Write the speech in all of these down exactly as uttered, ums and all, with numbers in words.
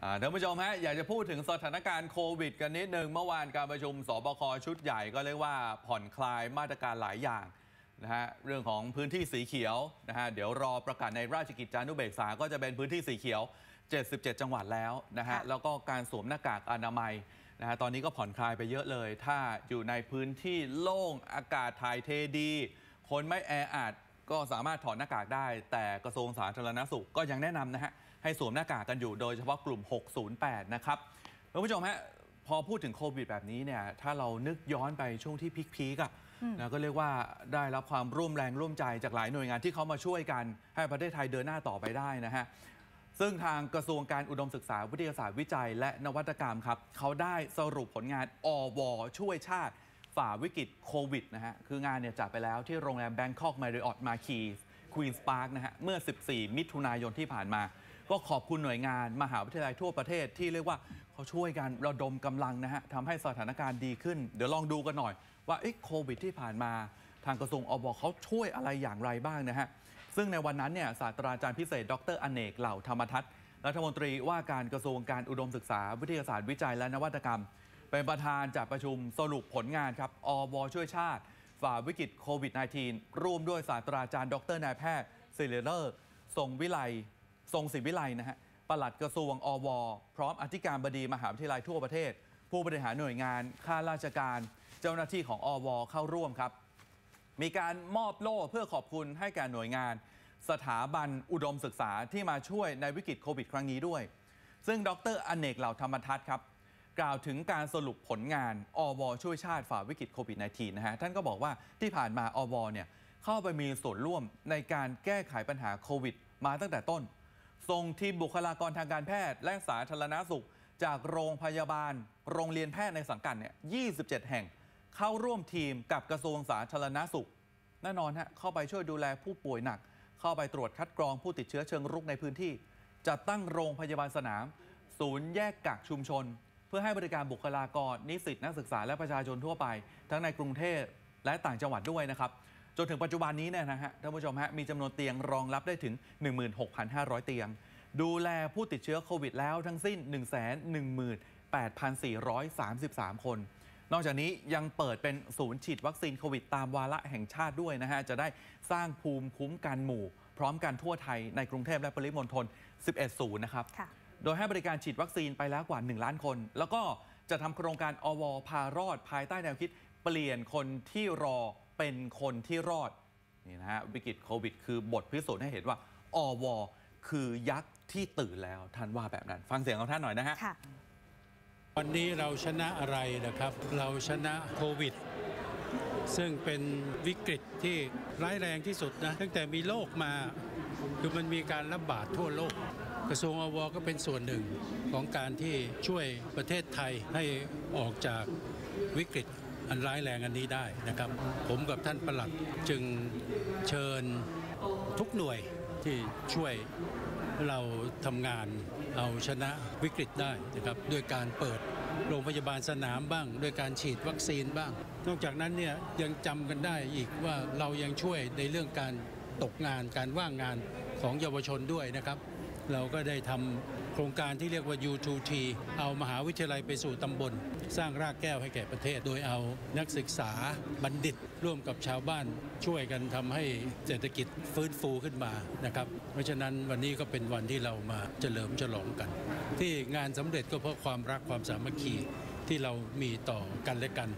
ท่านผู้ชมฮะอยากจะพูดถึงสถานการณ์โควิดกันนิดนึงเมื่อวานการประชุมสบคชุดใหญ่ก็เรียกว่าผ่อนคลายมาตรการหลายอย่างนะฮะเรื่องของพื้นที่สีเขียวนะฮะเดี๋ยวรอประกาศในราชกิจจานุเบกษาก็จะเป็นพื้นที่สีเขียวเจ็ดสิบเจ็ดจังหวัดแล้วนะฮะแล้วก็การสวมหน้ากากอนามัยนะฮะตอนนี้ก็ผ่อนคลายไปเยอะเลยถ้าอยู่ในพื้นที่โล่งอากาศถ่ายเทดีคนไม่แออัดก็สามารถถอดหน้ากากได้แต่กระทรวงสาธารณสุขก็ยังแนะนำนะฮะให้สวมหน้ากากกันอยู่โดยเฉพาะกลุ่มหกศูนย์แปดนะครับท่านผู้ชมฮะพอพูดถึงโควิดแบบนี้เนี่ยถ้าเรานึกย้อนไปช่วงที่พีคๆอ่ะนะก็เรียกว่าได้รับความร่วมแรงร่วมใจจากหลายหน่วยงานที่เขามาช่วยกันให้ประเทศไทยเดินหน้าต่อไปได้นะฮะซึ่งทางกระทรวงการอุดมศึกษาวิทยาศาสตร์วิจัยและนวัตกรรมครับเขาได้สรุปผลงานอวช่วยชาติฝ่าวิกฤตโควิดนะฮะคืองานเนี่ยจัดไปแล้วที่โรงแรมแบงคอกมาริออตมาคีสควีนส์พาร์คนะฮะเมื่อสิบสี่มิถุนายนที่ผ่านมาก็ขอบคุณหน่วยงานมหาวิทยาลัยทั่วประเทศที่เรียกว่าเขาช่วยกันระดมกำลังนะฮะทำให้สถานการณ์ดีขึ้นเดี๋ยวลองดูกันหน่อยว่าโควิดที่ผ่านมาทางกระทรวงอวเขาช่วยอะไรอย่างไรบ้างนะฮะซึ่งในวันนั้นเนี่ยศาสตราจารย์พิเศษดรอเนกเหล่าธรรมทัศน์รัฐมนตรีว่าการกระทรวงการอุดมศึกษาวิทยาศาสตร์วิจัยและนวัตกรรมเป็นประธานจัดประชุมสรุปผลงานครับอวช่วยชาติฝ่าวิกฤตโควิด สิบเก้า ร่วมด้วยศาสตราจารย์ดรนายแพทย์ศิริเลิศทรงวิไลทรงศิวิไลนะฮะปลัดกระทรวงอวพร้อมอธิการบดีมหาวิทยาลัยทั่วประเทศผู้บริหารหน่วยงานข้าราชการเจ้าหน้าที่ของอวเข้าร่วมครับมีการมอบโล่เพื่อขอบคุณให้แก่หน่วยงานสถาบันอุดมศึกษาที่มาช่วยในวิกฤตโควิดครั้งนี้ด้วยซึ่งดรอเนกเหล่าธรรมทัศน์ครับกล่าวถึงการสรุปผลงานอวช่วยชาติฝ่าวิกฤตโควิด สิบเก้า นะฮะท่านก็บอกว่าที่ผ่านมาอวเนี่ยเข้าไปมีส่วนร่วมในการแก้ไขปัญหาโควิดมาตั้งแต่ต้นส่งทีมบุคลากรทางการแพทย์และสาธารณสุขจากโรงพยาบาลโรงเรียนแพทย์ในสังกัดเนี่ยยี่สิบเจ็ดแห่งเข้าร่วมทีมกับกระทรวงสาธารณสุขแน่นอนฮะเข้าไปช่วยดูแลผู้ป่วยหนักเข้าไปตรวจคัดกรองผู้ติดเชื้อเชิงรุกในพื้นที่จัดตั้งโรงพยาบาลสนามศูนย์แยกกักชุมชนเพื่อให้บริการบุคลากรนิสิตนักศึกษาและประชาชนทั่วไปทั้งในกรุงเทพและต่างจังหวัดด้วยนะครับจนถึงปัจจุบันนี้เนี่ยนะฮะท่านผู้ชมฮะมีจำนวนเตียงรองรับได้ถึง หนึ่งหมื่นหกพันห้าร้อย เตียงดูแลผู้ติดเชื้อโควิดแล้วทั้งสิ้น หนึ่งแสนหนึ่งหมื่นแปดพันสี่ร้อยสามสิบสาม คนนอกจากนี้ยังเปิดเป็นศูนย์ฉีดวัคซีนโควิดตามวาระแห่งชาติด้วยนะฮะจะได้สร้างภูมิคุ้มกันหมู่พร้อมกันทั่วไทยในกรุงเทพและปริมณฑลสิบเอ็ดศูนย์นะครับโดยให้บริการฉีดวัคซีนไปแล้วกว่าหนึ่งล้านคนแล้วก็จะทำโครงการอวพารอดภายใต้แนวคิดเปลี่ยนคนที่รอเป็นคนที่รอดนี่นะฮะวิกฤตโควิดคือบทพิสูจน์ให้เห็นว่าอวคือยักษ์ที่ตื่นแล้วท่านว่าแบบนั้นฟังเสียงของท่านหน่อยนะฮะวันนี้เราชนะอะไรนะครับเราชนะโควิดซึ่งเป็นวิกฤตที่ร้ายแรงที่สุดนะตั้งแต่มีโรคมาคือมันมีการระบาดทั่วโลกกระทรวงอวก็เป็นส่วนหนึ่งของการที่ช่วยประเทศไทยให้ออกจากวิกฤตอันร้ายแรงอันนี้ได้นะครับผมกับท่านปลัดจึงเชิญทุกหน่วยที่ช่วยเราทำงานเอาชนะวิกฤตได้นะครับด้วยการเปิดโรงพยาบาลสนามบ้างด้วยการฉีดวัคซีนบ้างนอกจากนั้นเนี่ยยังจำกันได้อีกว่าเรายังช่วยในเรื่องการตกงานการว่างงานของเยาวชนด้วยนะครับเราก็ได้ทำโครงการที่เรียกว่า ยู ทู ที เอามหาวิทยาลัยไปสู่ตำบลสร้างรากแก้วให้แก่ประเทศโดยเอานักศึกษาบัณฑิตร่วมกับชาวบ้านช่วยกันทำให้เศรษฐกิจฟื้นฟูขึ้นมานะครับเพราะฉะนั้นวันนี้ก็เป็นวันที่เรามาเฉลิมฉลองกันที่งานสำเร็จก็เพราะความรักความสามัคคีที่เรามีต่อกันและกัน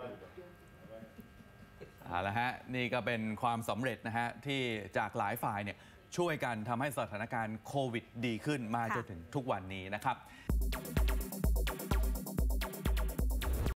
เอาละฮะนี่ก็เป็นความสำเร็จนะฮะที่จากหลายฝ่ายเนี่ยช่วยกันทำให้สถานการณ์โควิดดีขึ้นมาจนถึงทุกวันนี้นะครับ